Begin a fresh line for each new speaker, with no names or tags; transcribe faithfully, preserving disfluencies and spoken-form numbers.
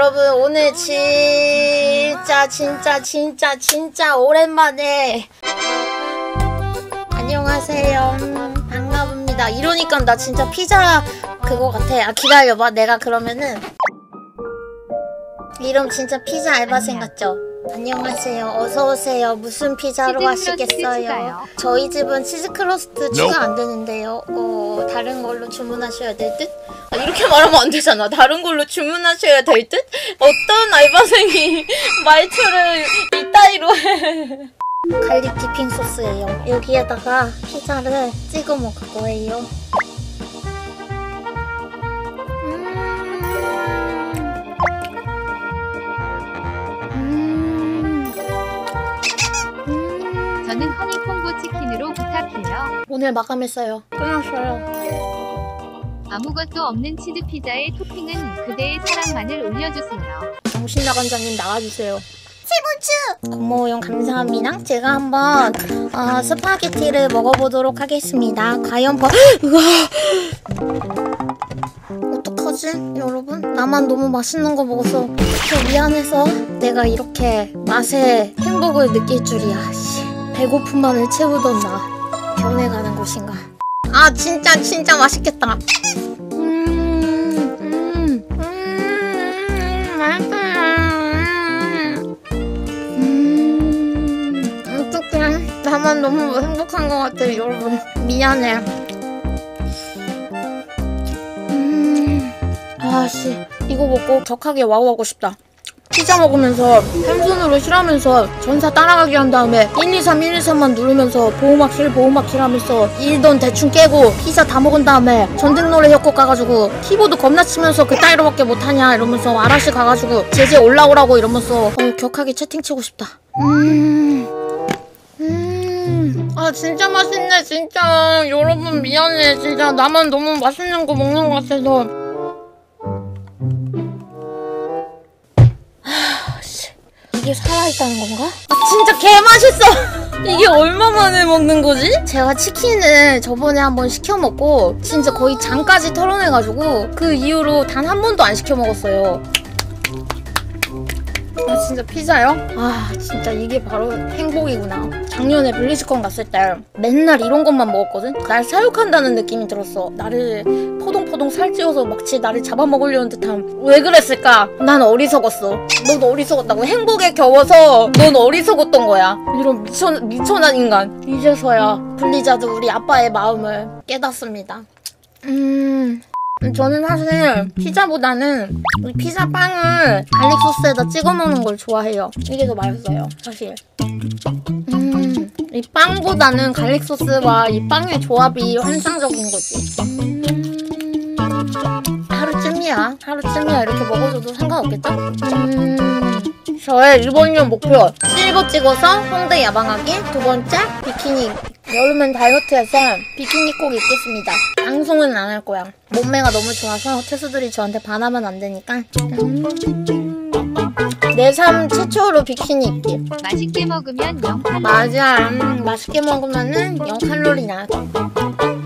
여러분 오늘 진짜 진짜 진짜 진짜 오랜만에 안녕하세요 반갑습니다. 이러니까 나 진짜 피자 그거 같아. 아 기다려봐. 내가 그러면은 이름 진짜 피자 알바생 같죠? 안녕하세요. 어서오세요. 무슨 피자로 하시겠어요? 저희 집은 치즈 크러스트 추가 안 되는데요. 어, 다른 걸로 주문하셔야 될 듯? 아, 이렇게 말하면 안 되잖아. 다른 걸로 주문하셔야 될 듯? 어떤 알바생이 말투를 이따위로 해. 갈릭 디핑 소스예요. 여기에다가 피자를 찍어 먹을 거예요.
저는 허니콤보 치킨으로 부탁해요.
오늘 마감했어요. 끝났어요.
아무것도 없는 치즈 피자에 토핑은 그대의 사랑만을 올려주세요.
정신 나간장님 나와주세요. 세번추! 고마워요. 감사합니다. 제가 한번 어, 스파게티를 먹어보도록 하겠습니다. 과연 버... 우와! 어떡하지? 여러분? 나만 너무 맛있는 거 먹어서 그렇게 미안해서 내가 이렇게 맛의 행복을 느낄 줄이야. 씨. 배고픔만을 채우던 나 변해가는 곳인가. 아 진짜 진짜 맛있겠다. 음, 음, 음, 맛있어요. 음, 어떡해. 나만 너무 행복한 것 같아요 여러분. 미안해. 음, 아씨 이거 먹고 격하게 와우하고 싶다. 피자 먹으면서 펜손으로 실하면서 전사 따라가기 한 다음에 일이삼 일이삼만 누르면서 보호막 실 보호막 실 하면서 일던 대충 깨고 피자 다 먹은 다음에 전등노래 협곡 가가지고 키보드 겁나 치면서 그 따위로밖에 못하냐 이러면서 아라시 가가지고 제재 올라오라고 이러면서 어, 격하게 채팅 치고 싶다. 음... 음... 아 진짜 맛있네 진짜. 여러분 미안해 진짜. 나만 너무 맛있는 거 먹는 것 같아서. 이게 살아있다는 건가? 아 진짜 개맛있어! 이게 얼마 만에 먹는 거지? 제가 치킨을 저번에 한번 시켜 먹고 진짜 거의 장까지 털어내가지고 그 이후로 단 한 번도 안 시켜 먹었어요. 아 진짜 피자요? 아 진짜 이게 바로 행복이구나. 작년에 블리즈컨 갔을 때 맨날 이런 것만 먹었거든? 날 사육한다는 느낌이 들었어. 나를 포동포동 살찌워서 마치 나를 잡아먹으려는 듯한. 왜 그랬을까? 난 어리석었어. 넌 어리석었다고. 행복에 겨워서 넌 어리석었던 거야. 이런 미쳐, 미쳐난 인간. 이제서야 블리자드 우리 아빠의 마음을 깨닫습니다. 음... 저는 사실 피자보다는 이 피자 빵을 갈릭 소스에다 찍어 먹는 걸 좋아해요. 이게 더 맛있어요 사실. 음, 이 빵보다는 갈릭 소스와 이 빵의 조합이 환상적인 거지. 음, 하루쯤이야 하루쯤이야 이렇게 먹어줘도 상관없겠죠? 음, 저의 이번 년 목표 실버 찍어서 홍대 야방하기. 두 번째 비키니. 여름엔 다이어트해서 비키니 꼭 입겠습니다. 방송은 안 할 거야. 몸매가 너무 좋아서 태수들이 저한테 반하면 안 되니까. 음. 내 삶 최초로 비키니 입기.
맛있게 먹으면 영 칼로리.
맞아. 음, 맛있게 먹으면은 영 칼로리 나.